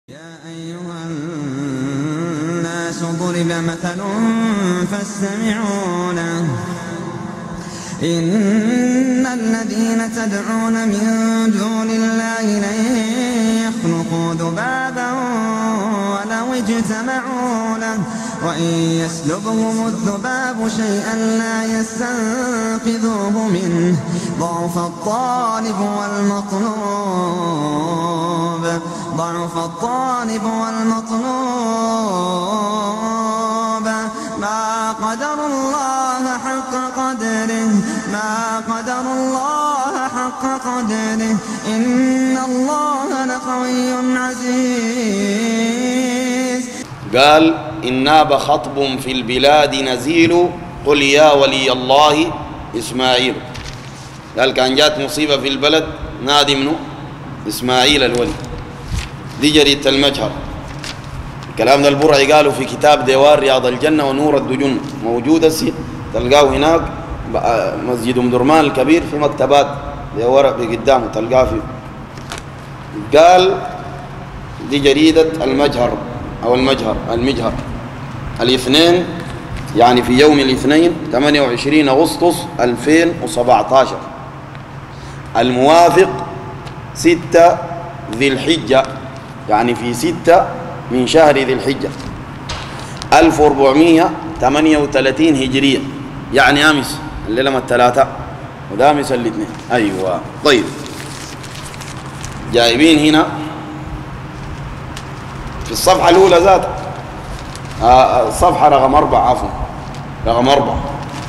يا أيها الناس ضرب مثل فاستمعوا له إن الذين تدعون من دون الله لن يخلقوا ذبابا ولو اجتمعوا له وإن يسلبهم الذباب شيئا لا يستنقذوه منه ضعف الطالب والمطلوب ما قدر الله حق قدره إن الله لقوي عزيز. قال إن ناب خطب في البلاد نزيل قل يا ولي الله إسماعيل. قال كان جات مصيبة في البلد نادي منه إسماعيل الولي. دي جريدة المجهر. الكلام ده البرعي قالوا في كتاب ديوان رياض الجنة ونور الدجن، موجود السي تلقاه هناك مسجد أم درمان الكبير في مكتبات ورق قدامه تلقاه فيه. قال دي جريدة المجهر أو المجهر الاثنين، يعني في يوم الاثنين 28 أغسطس 2017 الموافق 6 ذي الحجة، يعني في 6 من شهر ذي الحجة 1438 هجرية، يعني أمس الليلة من الثلاثاء وده أمس الاثنين. أيوة طيب، جايبين هنا في الصفحة الأولى ذاتها الصفحة رقم 4 عفوا رقم 4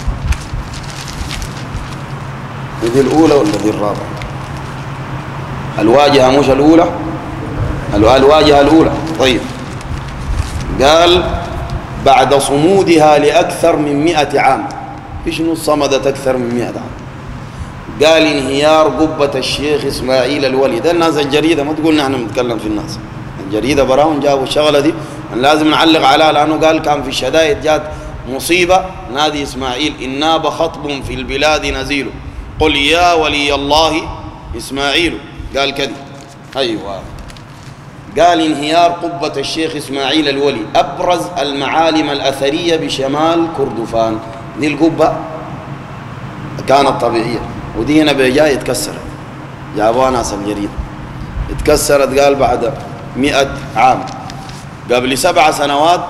دي الأولى ولا دي الرابعة؟ الواجهة مش الأولى، الواجهة الأولى. طيب قال بعد صمودها لأكثر من 100 عام. إيش صمدت أكثر من 100 عام؟ قال انهيار قبة الشيخ إسماعيل الولي. ده الناس الجريدة ما تقول نحن بنتكلم في الناس، الجريدة براهم جابوا الشغلة دي لازم نعلق عليها، لأنه قال كان في الشدائد جات مصيبة نادي إسماعيل إن ناب خطب في البلاد نزيل قل يا ولي الله إسماعيل. قال كذا. أيوة قال انهيار قبة الشيخ إسماعيل الولي أبرز المعالم الأثرية بشمال كردفان. دي القبة كانت طبيعية ودي هنا بجاي اتكسرت، جابوها ناس الجريدة اتكسرت. قال بعد 100 عام قبل 7 سنوات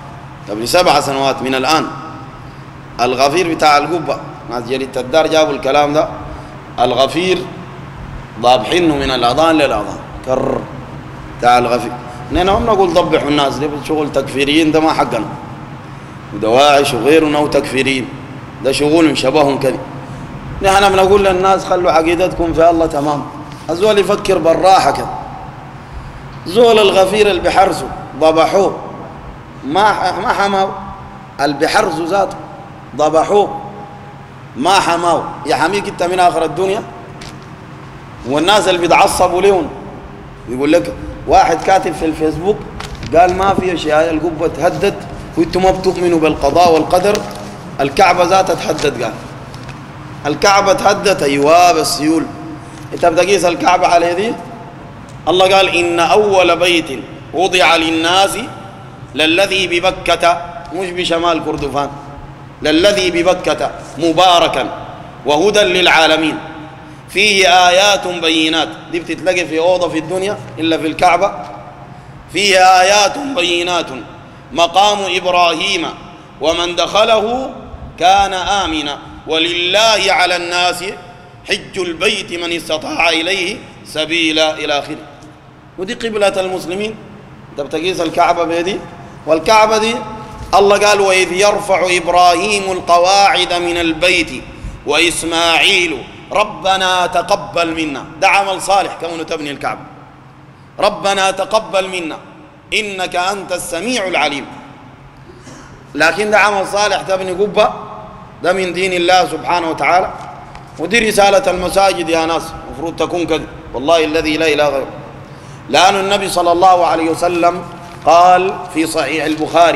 من الآن الغفير بتاع القبة ناس جريدة الدار جابوا الكلام ده. الغفير ضابحينه من الأذان للأذان كر بتاع الغفير. نحن هم نقول ضبحوا الناس دي شغل تكفيريين، ده ما حقنا، ودواعش وغيرنا وتكفيريين ده شغل شبههم كذا. نحن بنقول للناس خلوا عقيدتكم في الله تمام. الزول يفكر بالراحة كده. زول الغفير اللي بحرزه ضبحوه ما حماو، اللي بحرزه ذاته ضبحوه ما حماو، يحميك انت من آخر الدنيا. والناس اللي بيتعصبوا لهم يقول لك واحد كاتب في الفيسبوك قال ما في اشياء القبة تهدد وانتم ما بتؤمنوا بالقضاء والقدر، الكعبة ذاتها تهدد. قال الكعبة تهدد أيوة بالسيول. انت بتقيس الكعبة على دي؟ الله قال إن أول بيت وضع للناس للذي ببكة، مش بشمال كردفان، للذي ببكة مباركا وهدى للعالمين فيه آيات بينات. دي بتتلاقي في أوضة في الدنيا إلا في الكعبة. فيه آيات بينات مقام إبراهيم ومن دخله كان آمنا ولله على الناس حج البيت من استطاع إليه سبيلا إلى آخره. ودي قبلة المسلمين. انت بتقيس الكعبة بيدي، والكعبة دي الله قال وإذ يرفع إبراهيم القواعد من البيت وإسماعيل ربنا تقبل منا. ده عمل صالح كونه تبني الكعبة. ربنا تقبل منا إنك أنت السميع العليم. لكن ده عمل صالح تبني قبة، ده من دين الله سبحانه وتعالى. ودي رسالة المساجد يا ناس، المفروض تكون كذا والله الذي لا إله غيره. لأن النبي صلى الله عليه وسلم قال في صحيح البخاري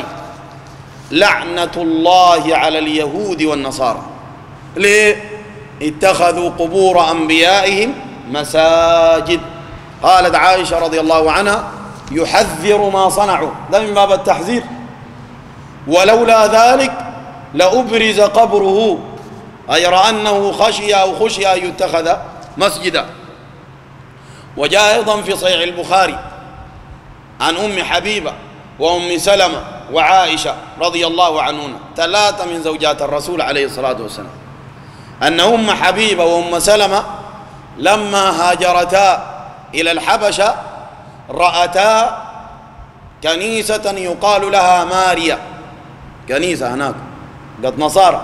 لعنة الله على اليهود والنصارى. ليه؟ اتخذوا قبور أنبيائهم مساجد. قالت عائشة رضي الله عنها يحذر ما صنعوا، ده من باب التحذير. ولولا ذلك لأبرز قبره، أي رأى أنه خشي أو خشي أن يتخذ مسجدا. وجاء أيضا في صحيح البخاري عن أم حبيبة وأم سلمة وعائشة رضي الله عنهن، 3 من زوجات الرسول عليه الصلاة والسلام، أن أم حبيبة وأم سلمة لما هاجرتا إلى الحبشة رأتا كنيسة يقال لها ماريا، كنيسة هناك قد نصارى،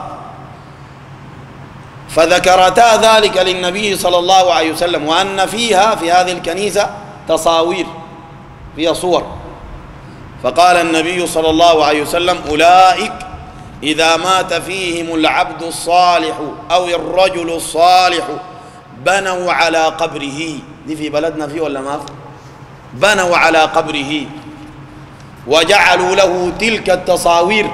فذكرتا ذلك للنبي صلى الله عليه وسلم، وأن فيها في هذه الكنيسة تصاوير، فيها صور. فقال النبي صلى الله عليه وسلم: أولئك إذا مات فيهم العبد الصالح أو الرجل الصالح بنوا على قبره. دي في بلدنا فيه ولا ما في؟ بنوا على قبره وجعلوا له تلك التصاوير.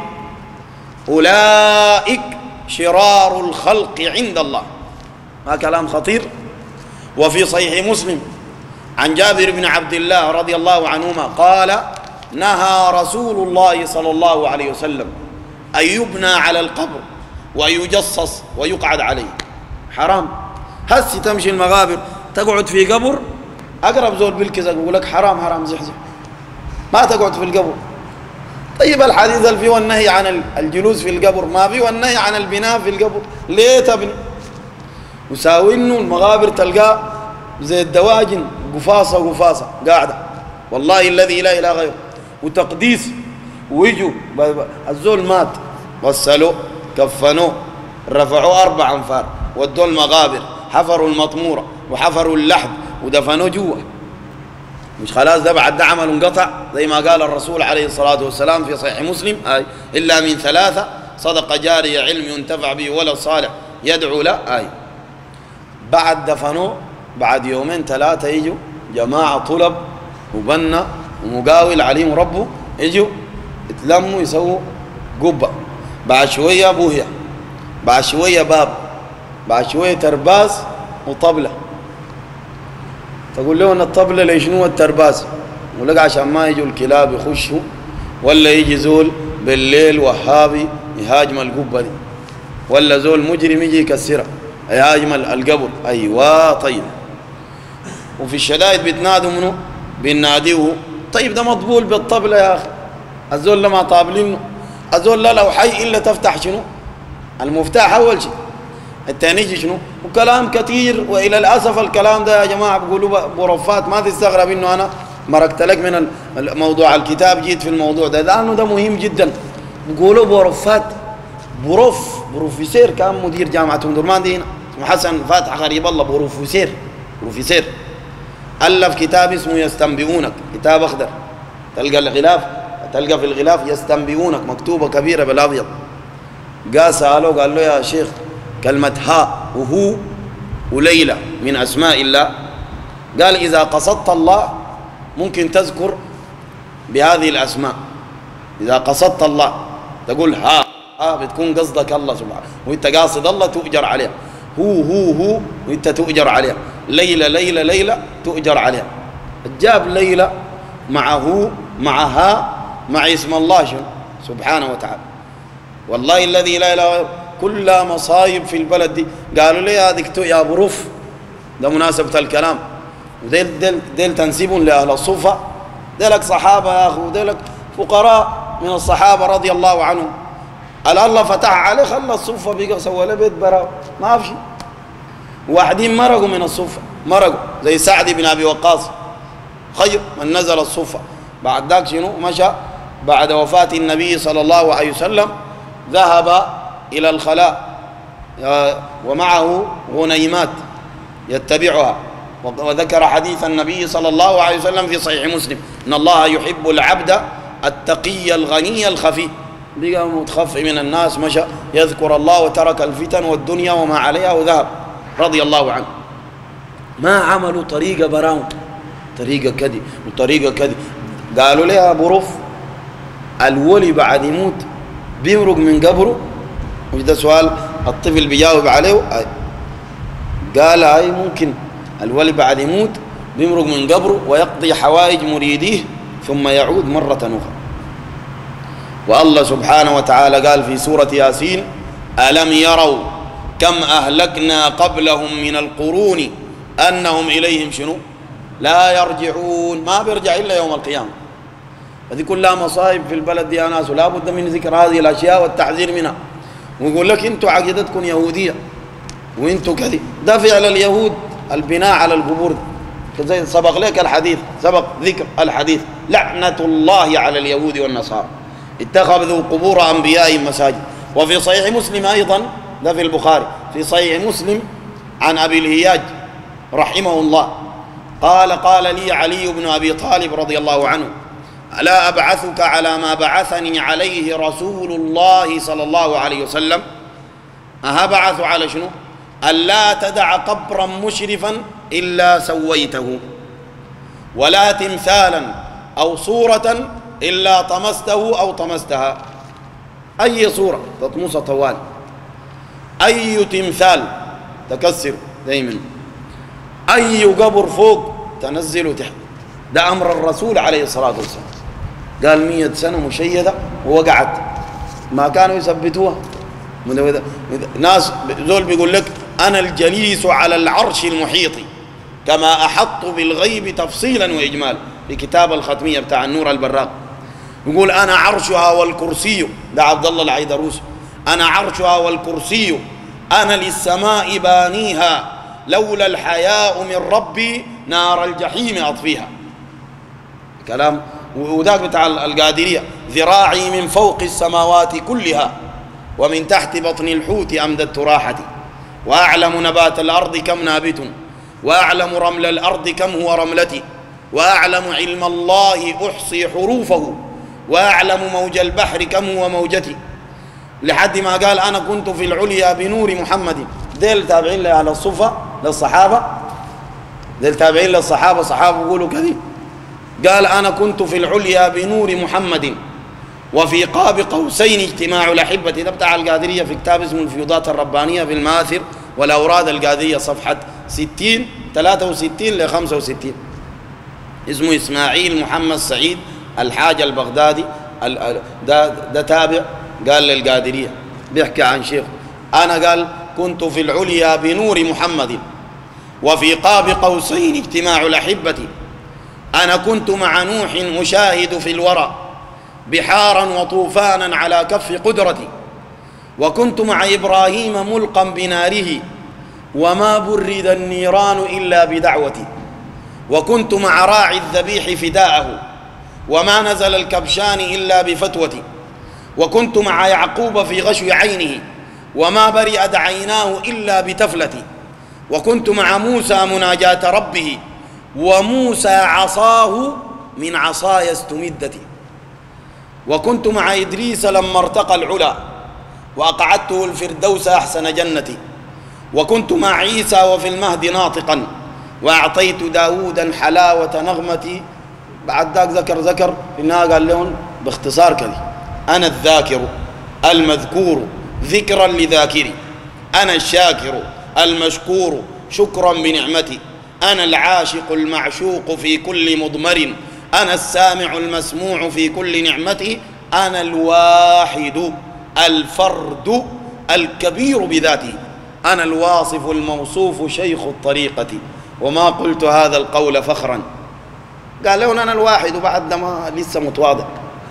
أولئك شرار الخلق عند الله. ما كلام خطير. وفي صحيح مسلم عن جابر بن عبد الله رضي الله عنهما قال: نهى رسول الله صلى الله عليه وسلم أن يبنى على القبر ويجصص ويقعد عليه. حرام. هسي تمشي المغابر تقعد في قبر، أقرب زول بالكزك يقول لك حرام حرام زحزح، ما تقعد في القبر. طيب الحديث اللي فيه النهي عن الجلوس في القبر، ما فيه النهي عن البناء في القبر، ليه تبني؟ وساوي انه المغابر تلقاه زي الدواجن، قفاصة قفاصة قاعدة، والله الذي لا إله غيره، وتقديس. ويجوا الزول مات غسلوه كفنوه رفعوه 4 أنفار ودوا المغابر، حفروا المطمورة وحفروا اللحد ودفنوه جوا. مش خلاص ده بعد ده عمل انقطع، زي ما قال الرسول عليه الصلاة والسلام في صحيح مسلم: إلا من 3: صدقة جارية، علم ينتفع به، ولد صالح يدعو له. بعد دفنوه بعد 2 3 يجوا جماعة طلب وبنا ومقاول عليهم ربه، يجوا يتلموا يسووا قبة، بعد شوية بوهية، بعد شوية باب، بعد شوية ترباس وطبلة. تقول له ان الطبلة ليشنو الترباس؟ يقول لك عشان ما يجوا الكلاب يخشوا، ولا يجي زول بالليل وهابي يهاجم القبة دي، ولا زول مجرم يجي يكسرها يهاجم القبر. ايوه طيب. وفي الشدائد بتنادوا منه بيناديه. طيب ده مطبول بالطبلة يا اخي، الزول لما طابلينه، الزول لا لو حي الا تفتح شنو؟ المفتاح اول شيء، الثاني يجي شنو؟ وكلام كثير. والى الاسف الكلام ده يا جماعه بيقولوا برفات، ما تستغرب انه انا مرقت لك من الموضوع الكتاب جيت في الموضوع ده، لانه ده مهم جدا. بيقولوا برفات، بروفيسير كان مدير جامعه ام درمان دي هنا اسمه حسن فاتح غريب الله، بروفيسير الف كتاب اسمه يستنبئونك، كتاب اخضر، تلقى في الغلاف يستنبئونك مكتوبه كبيره بالابيض. قال سالوه قال له: يا شيخ كلمة ها وهو وليلى من أسماء الله؟ قال: إذا قصدت الله ممكن تذكر بهذه الأسماء. إذا قصدت الله تقول ها بتكون قصدك الله سبحانه، وإنت قاصد الله تؤجر عليها. هو وإنت تؤجر عليها. ليلى تؤجر عليها. جاب ليلى مع هو مع ها مع اسم الله سبحانه وتعالى. والله الذي لا إله غيره كلها مصايب في البلد دي. قالوا لي يا دكتور يا بروف، ده مناسبة الكلام، وديل تنسيبهم لأهل الصوفة، ديلك صحابة يا أخو، وديلك فقراء من الصحابة رضي الله عنهم. الله فتح عليه خلى الصوفة بقى سوى له بيت براء، ما في شيء. واحدين مرقوا من الصوفة، مرقوا زي سعد بن أبي وقاص، خير من نزل الصوفة. بعد ذاك شنو؟ مشى بعد وفاة النبي صلى الله عليه وسلم، ذهب إلى الخلاء ومعه غنيمات يتبعها. وذكر حديث النبي صلى الله عليه وسلم في صحيح مسلم: إن الله يحب العبد التقي الغني الخفي. بقى متخفي من الناس، مشى يذكر الله وترك الفتن والدنيا وما عليها وذهب رضي الله عنه. ما عملوا طريقة براهم، طريقة كذي وطريقة كذي. قالوا لها بروف الولي بعد يموت بيمرق من قبره، وده سؤال الطفل بيجاوب عليه. قال ممكن الولي بعد يموت بيمرق من قبره ويقضي حوائج مريديه ثم يعود مرة أخرى. والله سبحانه وتعالى قال في سورة ياسين: ألم يروا كم أهلكنا قبلهم من القرون أنهم إليهم شنو؟ لا يرجعون. ما بيرجع إلا يوم القيامة. هذه كلها مصائب في البلد دي يا ناس، ولا بد من ذكر هذه الأشياء والتحذير منها. ويقول لك أنتوا عقيدتكم يهودية وأنتوا كذي. ده فعل اليهود البناء على القبور، زي سبق لك الحديث، سبق ذكر الحديث: لعنة الله على اليهود والنصارى اتخذوا قبور أنبيائهم مساجد. وفي صحيح مسلم أيضا، ده في البخاري، في صحيح مسلم عن أبي الهياج رحمه الله قال لي علي بن أبي طالب رضي الله عنه: ألا أبعثك على ما بعثني عليه رسول الله صلى الله عليه وسلم؟ أبعث على شنو؟ ألا تدع قبرا مشرفا إلا سويته، ولا تمثالا أو صورة إلا طمسته أو طمستها. أي صورة تطمسها طوال، أي تمثال تكسر دائما، أي قبر فوق تنزله تحت. ده أمر الرسول عليه الصلاة والسلام. قال 100 سنة مشيدة ووقعت، ما كانوا يثبتوها. ناس زول بيقول لك: أنا الجليس على العرش المحيط كما أحط بالغيب تفصيلا وإجمالا، في كتاب الختمية بتاع النور البراق. يقول: أنا عرشها والكرسي، ده عبد الله العيدروسي، أنا عرشها والكرسي، أنا للسماء بانيها، لولا الحياء من ربي نار الجحيم أطفيها. كلام. وذاك بتاع القادرية: ذراعي من فوق السماوات كلها ومن تحت بطن الحوت أمددت راحتي، وأعلم نبات الأرض كم نابت، وأعلم رمل الأرض كم هو رملتي، وأعلم علم الله أحصي حروفه، وأعلم موج البحر كم هو موجتي. لحد ما قال: أنا كنت في العليا بنور محمد. ديل تابعين على الصفة للصحابة، ديل تابعين للصحابة، صحابة يقولوا كذي. قال: أنا كنت في العليا بنور محمد وفي قاب قوسين اجتماع الأحبة. ده بتاع القادرية في كتاب اسمه الفيوضات الربانية في المآثر والأوراد القادرية، صفحة 63 ل 65. اسمه إسماعيل محمد سعيد الحاج البغدادي. ده تابع قال للقادرية، بيحكي عن شيخ: أنا قال كنت في العليا بنور محمد وفي قاب قوسين اجتماع الأحبة، أنا كنت مع نوح أشاهد في الورى بحارا وطوفانا على كف قدرتي، وكنت مع إبراهيم ملقا بناره وما برد النيران إلا بدعوتي، وكنت مع راعي الذبيح فداءه وما نزل الكبشان إلا بفتوتي، وكنت مع يعقوب في غشو عينه وما برئت عيناه إلا بتفلتي، وكنت مع موسى مناجاة ربه وموسى عصاه من عصاي استمدتي، وكنت مع إدريس لما ارتقى العلا وأقعدته الفردوس أحسن جنتي، وكنت مع عيسى وفي المهد ناطقا وأعطيت داودا حلاوة نغمتي. بعد ذاك ذكر إنها قال لهم باختصار كذي: أنا الذاكر المذكور ذكرا لذاكري، أنا الشاكر المشكور شكرا بنعمتي، أنا العاشق المعشوق في كل مضمر، أنا السامع المسموع في كل نعمتي، أنا الواحد الفرد الكبير بذاته، أنا الواصف الموصوف شيخ الطريقة، وما قلت هذا القول فخرا. قال لهم أنا الواحد، وبعد ما لسه متواضع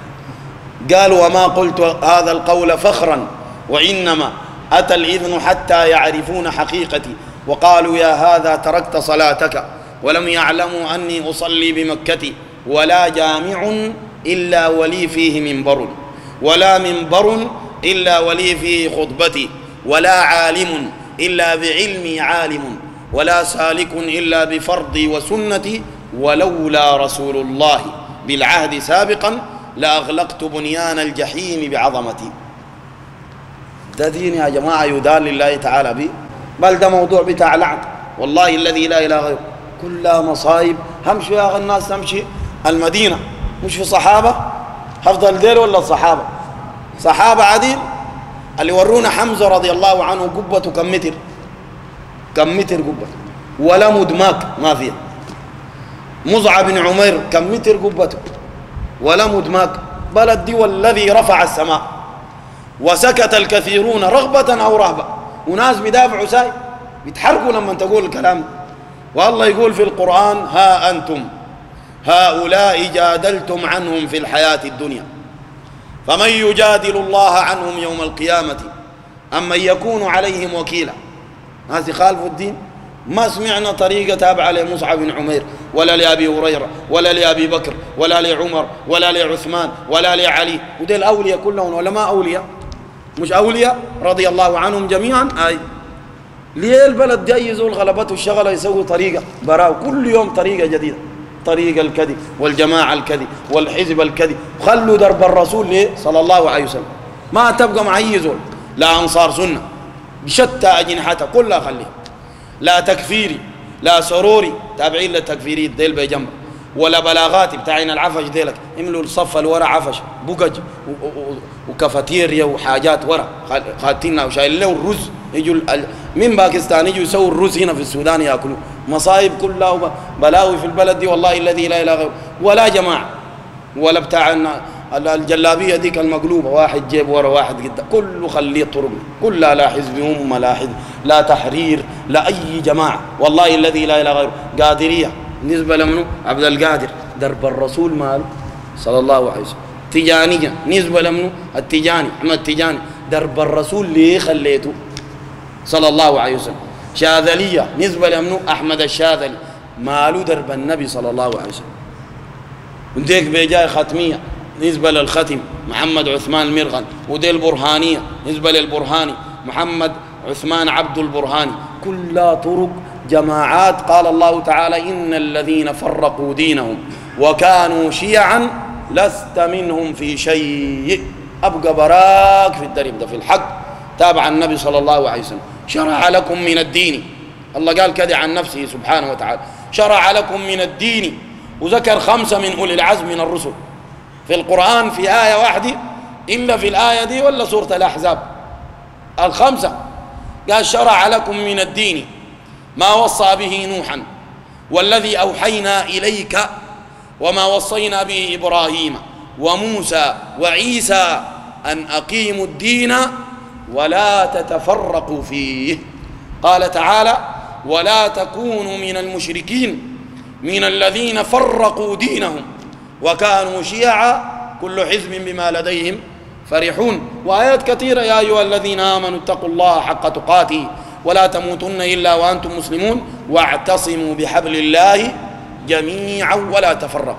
قال: وما قلت هذا القول فخرا، وإنما أتى الإذن حتى يعرفون حقيقتي، وقالوا: يا هذا تركت صلاتك، ولم يعلموا أني أصلي بمكة، ولا جامع إلا ولي فيه منبر، ولا منبر إلا ولي فيه خطبتي، ولا عالم إلا بعلمي عالم، ولا سالك إلا بفرضي وسنتي، ولولا رسول الله بالعهد سابقا لأغلقت بنيان الجحيم بعظمتي. ده دين يا جماعة يدال لله تعالى به، بل ده موضوع بتاع لعن والله الذي لا إله غيره، كلها مصايب. همشوا يا أخي الناس، تمشي المدينة مش في صحابة أفضل ديل ولا الصحابة؟ صحابة عديل. اللي ورونا حمزة رضي الله عنه قبته كم متر؟ كم متر قبته؟ ولا مدماك ما فيها. مصعب بن عمير كم متر قبته؟ ولا مدماج. بلد دي والذي رفع السماء وسكت الكثيرون رغبة أو رهبة، وناس بيدافعوا ساي بيتحركوا لما تقول الكلام. والله يقول في القرآن: ها أنتم هؤلاء جادلتم عنهم في الحياة الدنيا فمن يجادل الله عنهم يوم القيامة أم من يكون عليهم وكيلا. ناس يخالفوا الدين. ما سمعنا طريقة تابعة لمصعب بن عمير ولا لأبي هريرة ولا لأبي بكر ولا لعمر ولا لعثمان ولا لعلي، ودي الأولياء كلهم ولا ما أولياء؟ مش أولياء رضي الله عنهم جميعا. ليه البلد دي أي زول غلبته الشغلة يسوي طريقة براو كل يوم طريقة جديدة، طريقة الكذب والجماعة الكذب والحزب الكذب. خلوا درب الرسول ليه صلى الله عليه وسلم، ما تبقى مع أي زول، لا أنصار سنة بشتى أجنحتها كلها خليها، لا تكفيري لا سروري تابعين للتكفيري ديل بجنب، ولا بلاغاتي بتاعين العفش ديلك املوا الصف الورا عفش بقج وكافاتيريا وحاجات ورا خاتيننا وشايل له الرز. يجوا من باكستان يجوا يسووا الرز هنا في السودان ياكلوا. مصايب كلها بلاوي في البلد دي والله الذي لا اله غيره. ولا جماعه ولا بتاع الجلابيه ديك المقلوبه، واحد جيب ورا واحد قدام، كله خليه طرق كلها، لا حزب امه لا حزب لا تحرير لا اي جماعه والله الذي لا اله غيره. قادريه بالنسبه لمنو؟ عبد القادر درب الرسول ماله صلى الله عليه وسلم. تجانيه نسبه لمنو؟ التجاني احمد التجاني درب الرسول ليه خليته صلى الله عليه وسلم. شاذليه نسبه لمنو؟ احمد الشاذلي ماله درب النبي صلى الله عليه وسلم. وديك بيجاي ختميه نسبه للختم محمد عثمان المرغن، ودي البرهانيه نسبه للبرهاني محمد عثمان عبد البرهاني. كلها طرق جماعات. قال الله تعالى: إن الذين فرقوا دينهم وكانوا شيعا لست منهم في شيء. أبقى براك في الدرب ده في الحق تابع النبي صلى الله عليه وسلم. شرع لكم من الدين، الله قال كده عن نفسه سبحانه وتعالى: شرع لكم من الدين، وذكر 5 من أولي العزم من الرسل في القرآن في آية واحدة إلا في الآية دي ولا سورة الأحزاب. 5 قال: شرع لكم من الدين ما وصى به نوحا والذي أوحينا إليك وما وصينا به إبراهيم وموسى وعيسى أن أقيموا الدين ولا تتفرقوا فيه. قال تعالى: ولا تكونوا من المشركين من الذين فرقوا دينهم وكانوا شيعا كل حزب بما لديهم فرحون. وآيات كثيرة: يا أيها الذين آمنوا اتقوا الله حق تقاته ولا تموتن إلا وأنتم مسلمون واعتصموا بحبل الله جميعا ولا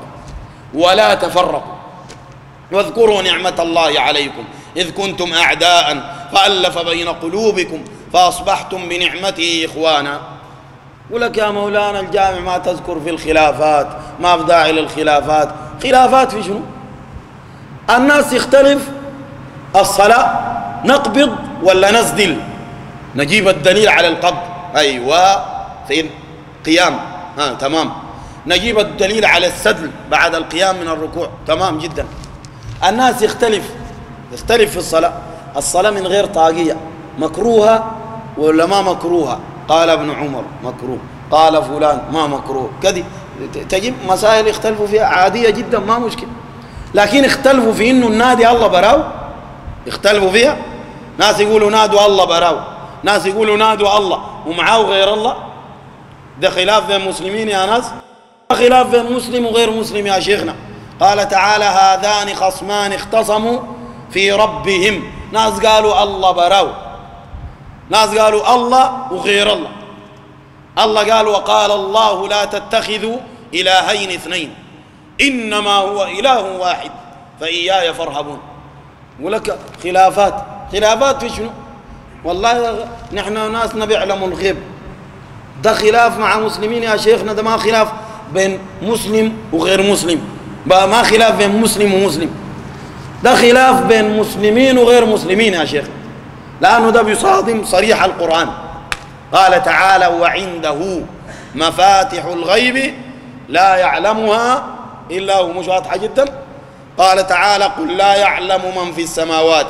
تفرقوا واذكروا نعمة الله عليكم إذ كنتم أعداء فألف بين قلوبكم فأصبحتم بنعمته إخوانا. ولك يا مولانا الجامع ما تذكر في الخلافات، ما في داعي للخلافات. خلافات في شنو؟ الناس يختلف الصلاة نقبض ولا نسدل، نجيب الدليل على القبض، أيوة في القيام تمام. نجيب الدليل على السدل بعد القيام من الركوع، تمام جدا. الناس يختلف في الصلاة من غير طاقية مكروهة ولا ما مكروهة؟ قال ابن عمر مكروه، قال فلان ما مكروه، كذي تجيب مسائل يختلفوا فيها عادية جدا ما مشكلة. لكن اختلفوا في انه النادي الله براو، يختلفوا فيها. ناس يقولوا نادوا الله براو، ناس يقولوا نادوا الله ومعاه غير الله. ده خلاف بين المسلمين يا ناس، خلاف بين مسلم وغير مسلم يا شيخنا. قال تعالى: هذان خصمان اختصموا في ربهم. ناس قالوا الله براو، ناس قالوا الله وغير الله. الله قال: وقال الله لا تتخذوا إلهين اثنين إنما هو إله واحد فإياي فارهبون. يقول لك خلافات في شنو؟ والله نحن ناس نبي يعلموا الغيب. ده خلاف مع مسلمين يا شيخنا، ده ما خلاف بين مسلم وغير مسلم، ما خلاف بين مسلم ومسلم، ده خلاف بين مسلمين وغير مسلمين يا شيخ، لأنه ده بيصادم صريح القرآن. قال تعالى: وعنده مفاتح الغيب لا يعلمها إلا هو. مش واضحة جدا؟ قال تعالى: قل لا يعلم من في السماوات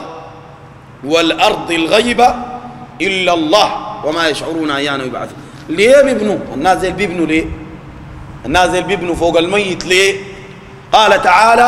والأرض الغيب إلا الله وما يشعرون أيان يبعثون. ليه بيبنوا الناس زي بيبنوا؟ ليه الناس زي بيبنوا فوق الميت؟ ليه؟ قال تعالى: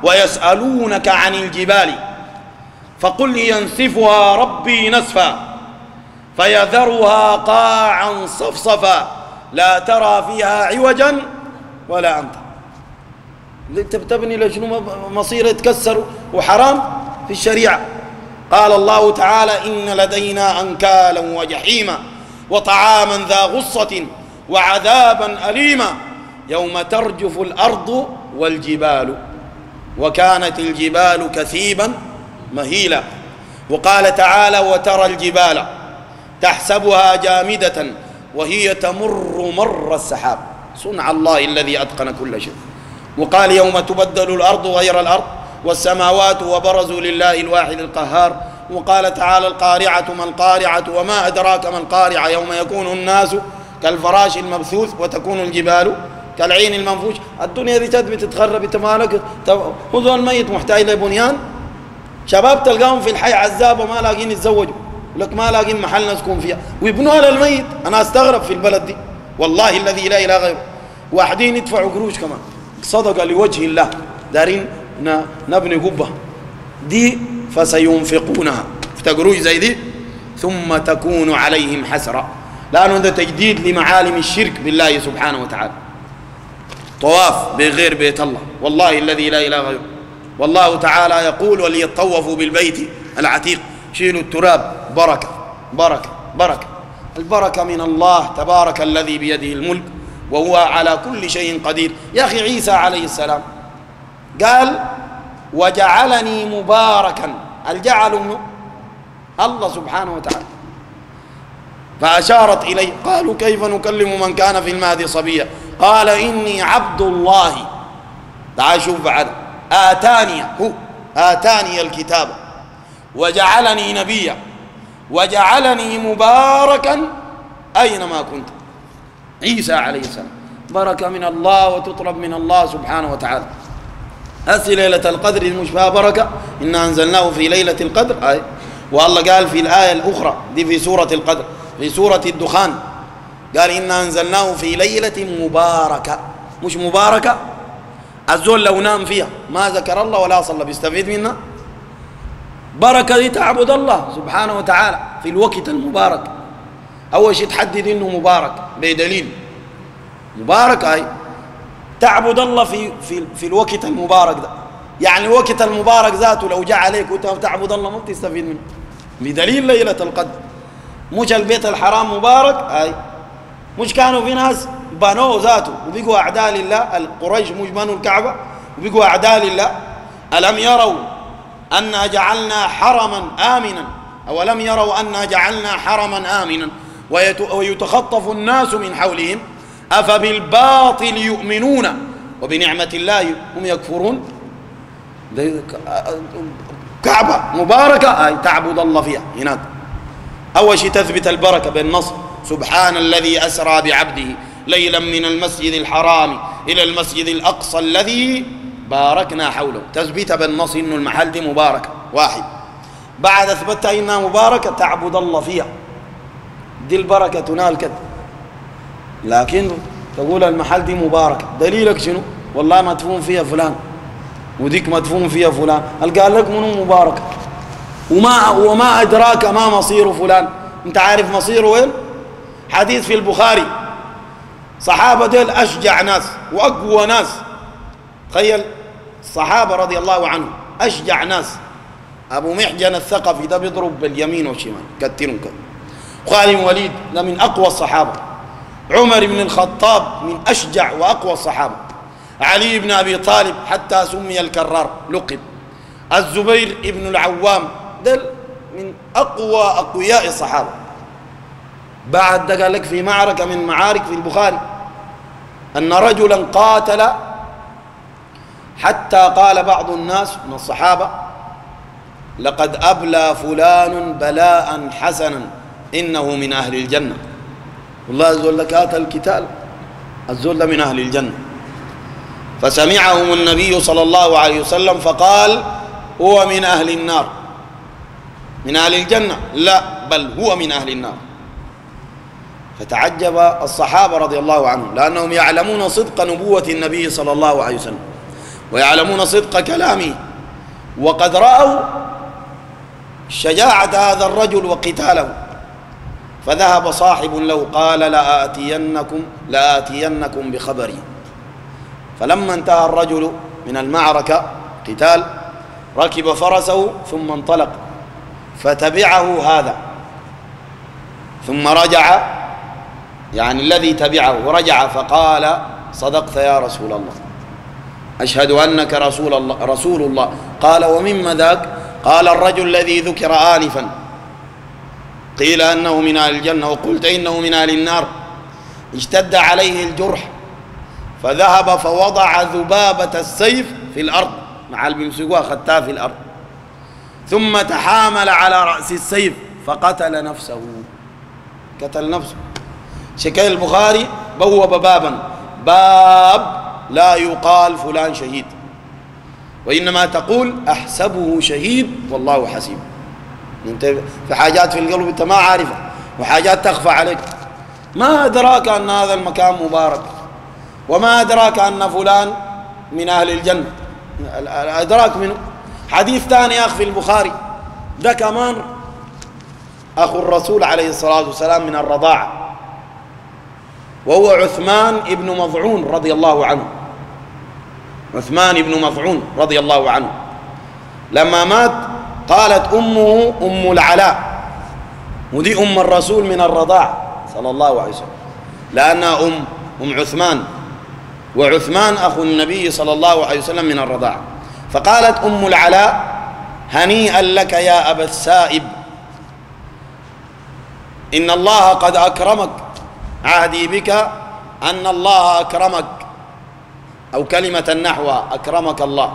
ويسألونك عن الجبال فقل ينسفها ربي نسفا فيذرها قاعا صفصفا لا ترى فيها عوجا ولا أمتا. انت بتبني لشنو مصير يتكسر وحرام في الشريعة. قال الله تعالى إن لدينا أنكالا وجحيما وطعاما ذا غصة وعذابا أليما يوم ترجف الأرض والجبال وكانت الجبال كثيبا مهيلا. وقال تعالى وترى الجبال تحسبها جامدة وهي تمر مر السحاب صنع الله الذي أتقن كل شيء. وقال يوم تبدل الأرض غير الأرض والسماوات وبرزوا لله الواحد القهار. وقال تعالى القارعة ما القارعة وما أدراك ما القارعة يوم يكون الناس كالفراش المبثوث وتكون الجبال كالعين المنفوش. الدنيا دي تدبي تتخرب تمالك خذوا الميت محتاج لبنيان. شباب تلقاهم في الحي عزاب وما لاقين يتزوجوا لك ما لاقين محل نسكن فيها ويبنوها للميت. أنا أستغرب في البلد دي والله الذي لا إله غيره. واحدين يدفعوا قروش كمان صدقة لوجه الله دارين نبني قبة دي فسينفقونها في قروش زي دي ثم تكون عليهم حسرة لأنه ده تجديد لمعالم الشرك بالله سبحانه وتعالى. طواف بغير بيت الله والله الذي لا إله غيره. والله تعالى يقول وليطوفوا بالبيت العتيق شيلوا التراب بركة بركة بركة. البركة من الله تبارك الذي بيده الملك وهو على كل شيء قدير. يا أخي عيسى عليه السلام قال وجعلني مباركا. الجعل الله سبحانه وتعالى فأشارت إليه قالوا كيف نكلم من كان في المهد صبيا قال إني عبد الله. تعال شوف بعد آتاني الكتاب وجعلني نبيا وجعلني مباركا أينما كنت. عيسى عليه السلام بركة من الله وتطلب من الله سبحانه وتعالى. هسه ليلة القدر مش فيها بركة إنا أنزلناه في ليلة القدر آية. والله قال في الآية الأخرى دي في سورة القدر في سورة الدخان قال إنا أنزلناه في ليلة مباركة مش مباركة. الزول لو نام فيها ما ذكر الله ولا صلى بيستفيد منها. بركة دي تعبد الله سبحانه وتعالى في الوقت المبارك. أول شيء تحدد إنه مبارك بدليل مبارك هاي تعبد الله في الوقت المبارك ده. يعني الوقت المبارك ذاته لو جاء عليك وتعبد الله ما بتستفيد منه بدليل ليلة القدر. مش البيت الحرام مبارك هاي مش كانوا في ناس بنوه ذاته وبقوا أعداء لله. القريش مش بنوا الكعبة وبقوا أعداء لله. ألم يروا أنا جعلنا حرما آمنا أولم يروا أنا جعلنا حرما آمنا ويتخطف الناس من حولهم أفبالباطل يؤمنون وبنعمة الله هم يكفرون. كعبة مباركة أي تعبد الله فيها هناك. أول شيء تثبت البركة بالنص سبحان الذي أسرى بعبده ليلا من المسجد الحرام إلى المسجد الأقصى الذي باركنا حوله. تثبت بالنص إنه المحل دي مباركة واحد. بعد أثبتها إنها مباركة تعبد الله فيها دي البركة تنال كده. لكن تقول المحل دي مباركة دليلك شنو؟ والله مدفون فيها فلان وديك مدفون فيها فلان. قال لك منو مباركة وما أدراك ما مصير فلان. انت عارف مصيره وين؟ حديث في البخاري صحابة ديل أشجع ناس وأقوى ناس. تخيل الصحابة رضي الله عنهم أشجع ناس. أبو محجن الثقفي ده بيضرب باليمين والشمال كتيرون كده. خالد بن وليد ده من أقوى الصحابة. عمر بن الخطاب من أشجع وأقوى الصحابة. علي بن أبي طالب حتى سمي الكرار لقب. الزبير بن العوام ده من أقوى أقوياء الصحابة. بعد ده قال لك في معركة من معارك في البخاري أن رجلا قاتل حتى قال بعض الناس من الصحابة لقد أبلى فلان بلاء حسنا إنه من أهل الجنة. والله الزول لك قاتل القتال الزول من أهل الجنة. فسمعهم النبي صلى الله عليه وسلم فقال هو من أهل النار. من أهل الجنة لا بل هو من أهل النار. فتعجب الصحابة رضي الله عنهم لأنهم يعلمون صدق نبوة النبي صلى الله عليه وسلم ويعلمون صدق كلامه، وقد رأوا شجاعة هذا الرجل وقتاله. فذهب صاحب له قال لآتينكم بخبري. فلما انتهى الرجل من المعركة قتال ركب فرسه ثم انطلق فتبعه هذا، ثم رجع، يعني الذي تبعه ورجع فقال صدقت يا رسول الله، أشهد أنك رسول الله. قال ومما ذاك؟ قال الرجل الذي ذكر آنفا قيل أنه من أهل الجنة وقلت إنه من أهل النار. اشتد عليه الجرح فذهب فوضع ذبابة السيف في الأرض، مع اللي بيمسكوها خدتها في الأرض، ثم تحامل على رأس السيف فقتل نفسه، قتل نفسه. شكل البخاري بوب بابا، باب لا يقال فلان شهيد، وإنما تقول أحسبه شهيد والله حسيب. انت في حاجات في القلب انت ما عارفها، وحاجات تخفى عليك. ما أدراك أن هذا المكان مبارك، وما أدراك أن فلان من أهل الجنة، أدراك منه. حديث ثاني يا أخي في البخاري ده كمان، أخو الرسول عليه الصلاة والسلام من الرضاعة، وهو عثمان ابن مظعون رضي الله عنه. عثمان ابن مظعون رضي الله عنه لما مات قالت أمه أم العلاء، ودي أم الرسول من الرضاعة صلى الله عليه وسلم، لأنها أم عثمان، وعثمان أخو النبي صلى الله عليه وسلم من الرضاعة. فقالت أم العلاء هنيئا لك يا أبا السائب، إن الله قد أكرمك، عهدي بك أن الله أكرمك، أو كلمة نحوها أكرمك الله.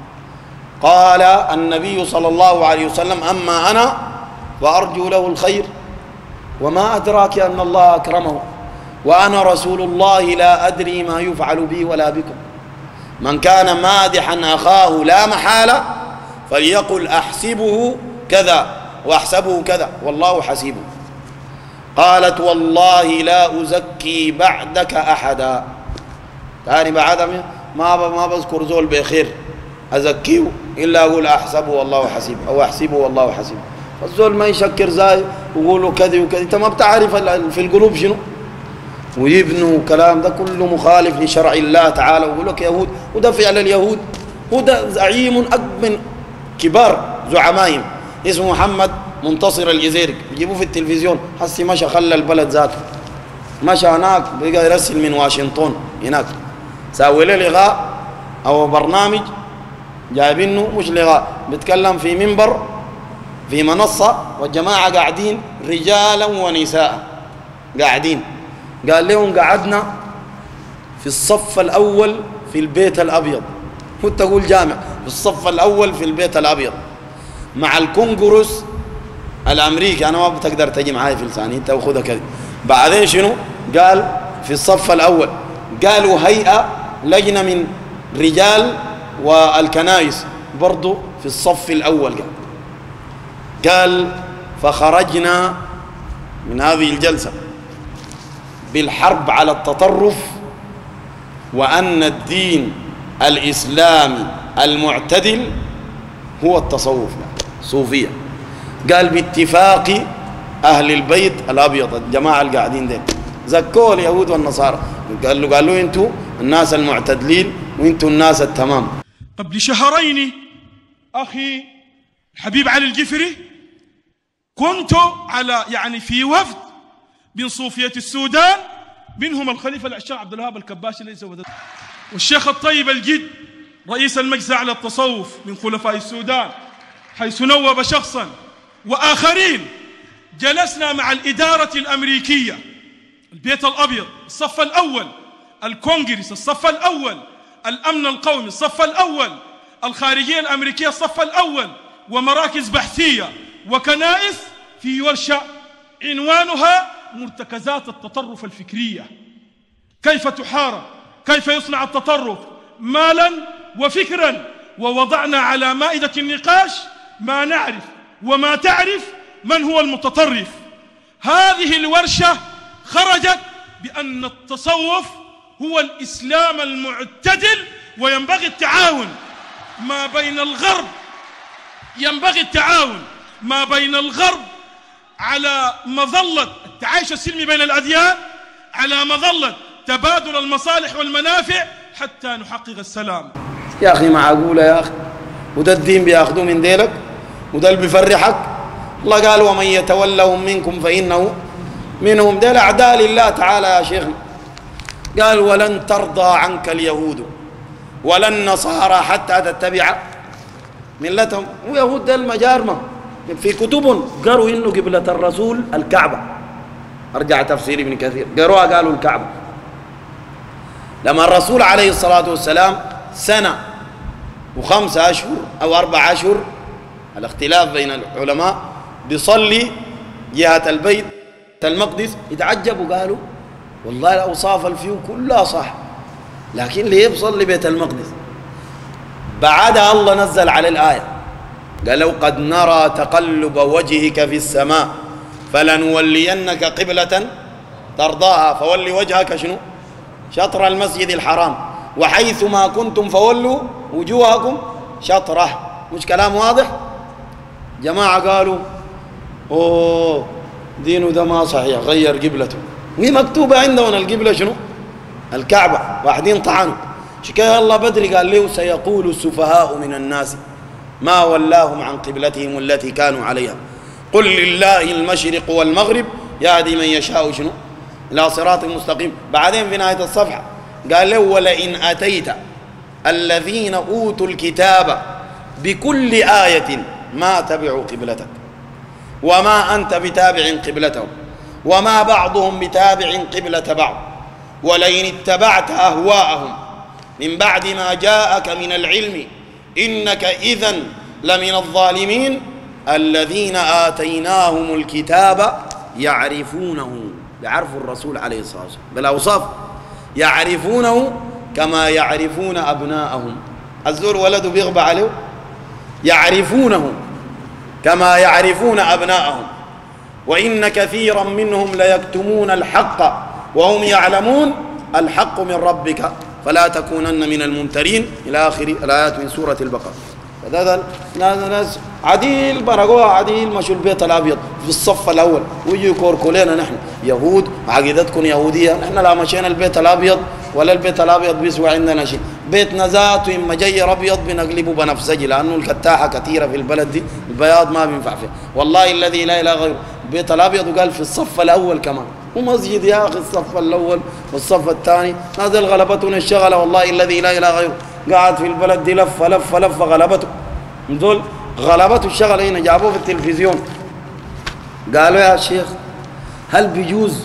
قال النبي صلى الله عليه وسلم أما أنا فأرجو له الخير، وما أدراك أن الله أكرمه، وأنا رسول الله لا أدري ما يفعل بي ولا بكم. من كان مادحا أخاه لا محالة فليقل أحسبه كذا وأحسبه كذا والله حسيبه. قالت والله لا أزكي بعدك أحدا، يعني بعد ما بذكر زول بخير أزكيه إلا أقول أحسبه والله حسيب، أو أحسبه والله حسيب. فالزول ما يشكر زي ويقولوا كذا وكذا، أنت ما بتعرف في القلوب شنو، ويبنوا كلام ده كله مخالف لشرع الله تعالى، ويقول لك يهود، وده فعل اليهود. وده زعيم أكبر كبار زعمائهم اسمه محمد منتصر الجزيري، يجيبوه في التلفزيون، حسي مشى خلى البلد ذاته، مشى هناك بقى يرسل من واشنطن هناك، ساوي له لغاء أو برنامج جايبينه، مش لغاء، بيتكلم في منبر في منصة، والجماعة قاعدين رجالا ونساء قاعدين. قال لهم قعدنا في الصف الأول في البيت الأبيض، هو تقول جامع في الصف الأول في البيت الأبيض مع الكونغرس الأمريكي. أنا ما بتقدر تجي معاي في لساني أنت وخذها كذا. بعدين شنو قال في الصف الأول؟ قالوا هيئة لجنة من رجال والكنائس برضو في الصف الأول. قال فخرجنا من هذه الجلسة بالحرب على التطرف، وأن الدين الإسلامي المعتدل هو التصوف صوفية. قال باتفاق أهل البيت الأبيض، الجماعة القاعدين دين زكوا اليهود والنصارى، قالوا انتوا الناس المعتدلين وانتوا الناس التمام. قبل شهرين أخي الحبيب علي الجفري كنت في وفد من صوفية السودان، منهم الخليفة العشاق عبد الوهاب الكباشي والشيخ الطيب الجد رئيس المجلس على التصوف من خلفاء السودان، حيث نوب شخصا وآخرين. جلسنا مع الإدارة الأمريكية، البيت الأبيض الصف الأول، الكونغرس الصف الأول، الأمن القومي الصف الأول، الخارجية الأمريكية الصف الأول، ومراكز بحثية وكنائس، في ورشة عنوانها مرتكزات التطرف الفكرية، كيف تحارب، كيف يصنع التطرف مالا وفكرا. ووضعنا على مائدة النقاش ما نعرف وما تعرف من هو المتطرف. هذه الورشة خرجت بأن التصوف هو الإسلام المعتدل وينبغي التعاون ما بين الغرب، ينبغي التعاون ما بين الغرب على مظلة التعايش السلمي بين الأديان، على مظلة تبادل المصالح والمنافع حتى نحقق السلام. يا أخي معقولة يا أخي؟ وده الدين بياخذوه من ديلك وده اللي بيفرحك؟ الله قال ومن يتولهم منكم فإنه منهم. ديل أعداء لله تعالى يا شيخنا. قال ولن ترضى عنك اليهود ولا النصارى حتى تتبع ملتهم. ويهود ده المجارمة في كتبهم قالوا إنه قبلة الرسول الكعبة. أرجع تفسير ابن كثير قالوها قالوا الكعبة. لما الرسول عليه الصلاة والسلام سنة و5 أشهر أو 4 أشهر على اختلاف بين العلماء بيصلي جهة البيت المقدس، يتعجبوا قالوا والله الأوصاف الفيو كلها صح، لكن ليه بصلي بيت المقدس؟ بعدها الله نزل على الآية قال لو قد نرى تقلب وجهك في السماء فلنولينك قبلة ترضاها فولي وجهك شنو؟ شطر المسجد الحرام وحيث ما كنتم فولوا وجوهكم شطره. مش كلام واضح؟ جماعة قالوا اوه دينه ده ما صحيح غير قبلته، وهي مكتوبة عندنا القبلة شنو؟ الكعبة. واحدين طعنوا شكاية الله بدري قال له سيقول السفهاء من الناس ما ولاهم عن قبلتهم التي كانوا عليها قل لله المشرق والمغرب يهدي من يشاء شنو؟ إلى صراط مستقيم. بعدين في نهاية الصفحة قال له ولئن أتيت الذين أوتوا الكتاب بكل آية ما تبعوا قبلتك وما أنت بتابع قبلتهم وما بعضهم بتابع قبلة بعض ولئن اتبعت أهواءهم من بعد ما جاءك من العلم إنك إذن لمن الظالمين الذين آتيناهم الكتاب يعرفونه. يعرفوا الرسول عليه الصلاة والسلام بالأوصاف، يعرفونه كما يعرفون أبناءهم. الزور ولده بيغبى عليه، يعرفونه كما يعرفون أبناءهم وإن كثيرا منهم ليكتمون الحق وهم يعلمون الحق من ربك فلا تكونن من الممترين إلى آخر الآيات من سورة البقرة. هذا ناس عديل برقوها عديل مشوا البيت الأبيض في الصف الأول ويجوا يكوركوا لنا نحن يهود عقيدتكم يهودية. نحن لا مشينا البيت الأبيض ولا البيت الأبيض بيسوى عندنا شيء. بيتنا ذاته إما جاي أبيض بنقلبه بنفسجي لأنه الكتاحة كثيرة في البلد دي البياض ما بينفع فيه. والله الذي لا إله غيره البيت الأبيض وقال في الصف الأول كمان ومسجد يا أخي الصف الأول والصف الثاني. نازل غلبتنا الشغلة والله الذي لا إله غيره قاعد في البلد دي لف لف لف غلبته دول غلبته الشغلة هنا جابوه في التلفزيون. قالوا يا شيخ هل بيجوز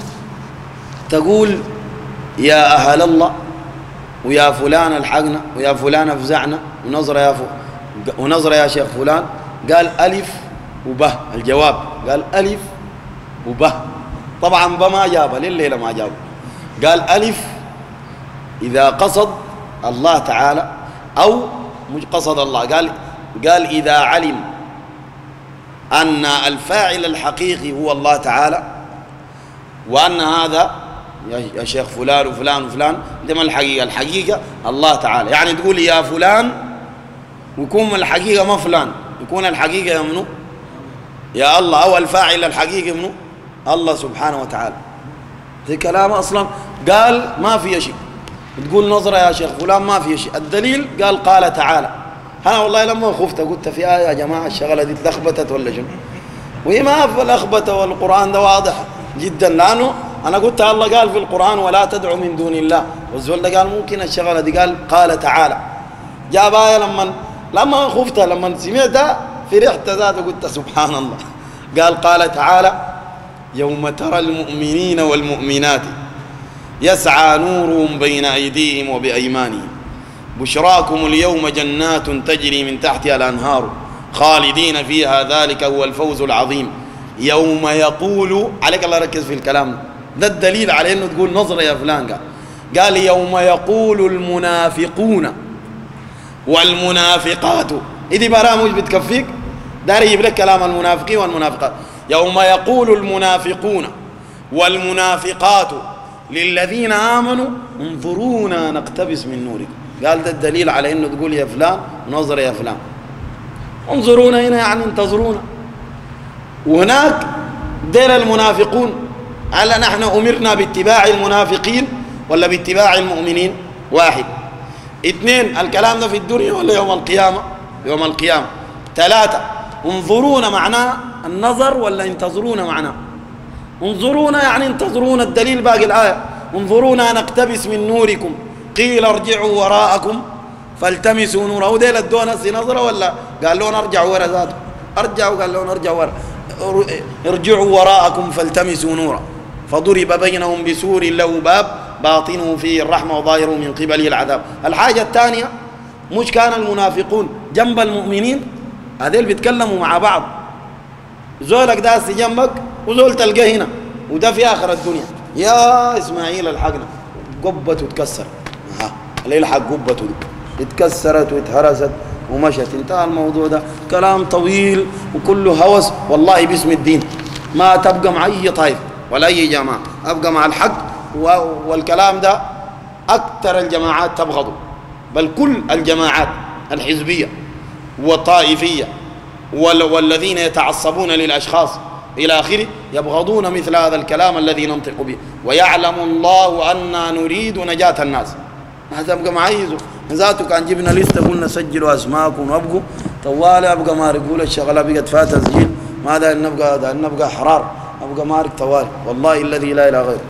تقول يا أهل الله ويا فلان الحقنا ويا فلان افزعنا ونظرة يا شيخ فلان؟ قال ألف وبه. الجواب قال ألف وبه. طبعا بما جابه لليلة ما جابه. قال ألف إذا قصد الله تعالى أو مش قصد الله. قال إذا علم أن الفاعل الحقيقي هو الله تعالى وأن هذا يا شيخ فلان وفلان وفلان ده ما الحقيقة الله تعالى. يعني تقول يا فلان ويكون الحقيقة ما فلان، يكون الحقيقة يا منو؟ يا الله. أو الفاعل الحقيقي منو؟ الله سبحانه وتعالى. هذا كلام أصلا قال ما في شيء. تقول نظرة يا شيخ فلان ما في شيء. الدليل قال تعالى. أنا والله لما خفت قلت في آية يا جماعة الشغلة دي اتلخبطت ولا شنو؟ وهي ما في لخبطة والقرآن ده واضح جدا. لأنه أنا قلت الله قال في القرآن ولا تدعو من دون الله، والزول ده قال ممكن الشغلة دي قال تعالى. جاب آية لما خفت لما سمعتها فرحت ذات قلت سبحان الله. قال تعالى يوم ترى المؤمنين والمؤمنات يسعى نورهم بين أيديهم وبأيمانهم بشراكم اليوم جنات تجري من تحتها الأنهار خالدين فيها ذلك هو الفوز العظيم. يوم يقول عليك الله ركز في الكلام ده الدليل على انه تقول نظرة يا فلان. قال يوم يقول المنافقون والمنافقات. إذا برامج بتكفيك داري يجيب لك كلام المنافقين والمنافقات. يوم يقول المنافقون والمنافقات للذين آمنوا انظرونا نقتبس من نوركم. قال ده الدليل على انه تقول يا فلان ونظر يا فلان. انظرونا هنا يعني انتظرونا. وهناك دير المنافقون، هل نحن أمرنا باتباع المنافقين ولا باتباع المؤمنين؟ واحد. اثنين، الكلام ده في الدنيا ولا يوم القيامة؟ يوم القيامة. ثلاثة، انظرونا معناه النظر ولا انتظرونا معناه؟ انظرونا يعني انتظرونا، الدليل باقي الآية، انظرونا نقتبس من نوركم قيل ارجعوا وراءكم فالتمسوا نورا. هو ديل ادونا نظرة ولا قال لهم ارجعوا ورا ذاته؟ ارجعوا، قال لهم ارجعوا ورا، ارجعوا وراءكم فالتمسوا نورا فضرب بينهم بسور له باب باطنه فيه الرحمة وظاهره من قبله العذاب. الحاجة الثانية، مش كان المنافقون جنب المؤمنين، هذيل بيتكلموا مع بعض، زولك داس جنبك وزول تلقاه هنا، وده في آخر الدنيا، يا إسماعيل الحقنا، قبته تكسر، اللي يلحق قبته اتكسرت واتهرست ومشت، انتهى الموضوع. ده كلام طويل وكله هوس، والله باسم الدين ما تبقى مع أي طائفة ولا أي جماعة، أبقى مع الحق. والكلام ده أكثر الجماعات تبغضه، بل كل الجماعات الحزبية والطائفية والذين يتعصبون للأشخاص إلى آخره يبغضون مثل هذا الكلام الذي ننطق به. ويعلم الله أننا نريد نجاة الناس، ما تبقى معيزه ذاته. كان جبنا لسته قلنا سجلوا أسماءكم وابقوا طوالي، أبقى ما يقول الشغلة بقت فيها تسجيل، ما ده نبقى حرار، أبقى مارك طوالي، والله الذي لا إله غيره.